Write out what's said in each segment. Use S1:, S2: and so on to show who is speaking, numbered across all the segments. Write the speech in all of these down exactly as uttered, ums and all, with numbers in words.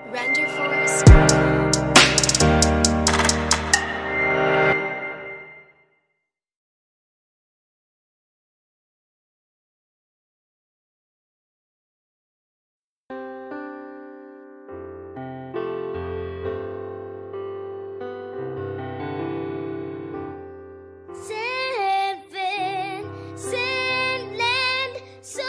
S1: Render Forest.
S2: Saint Vincent land, so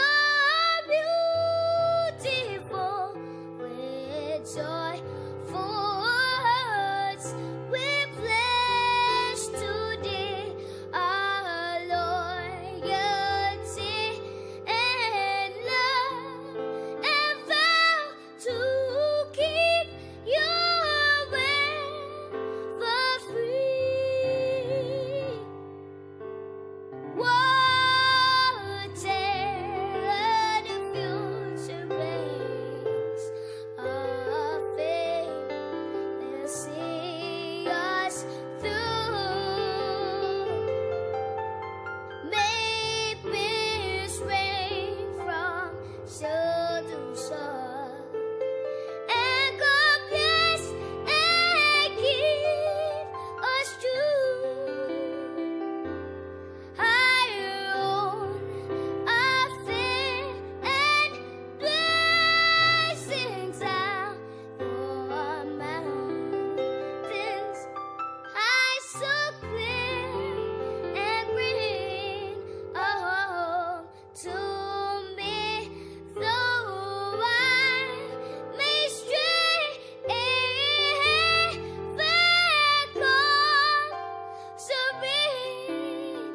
S2: beautiful, with joyful hearts we pledge today our loyalty and love, and vow to keep your way for free. Whate'er the future brings, our faith will see us through. May peace reign from shore to shore, and God bless and keep us true. Hairoun, our faith and blessings out your mountains, high so clear and green, oh, to me, though I may stray, fair calm, serene.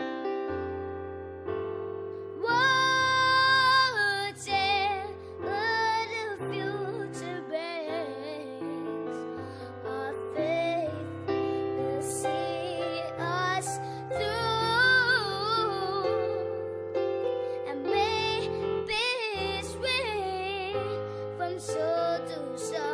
S2: Whate'er the future brings, our faith will see us through, and may peace reign from shore to shore.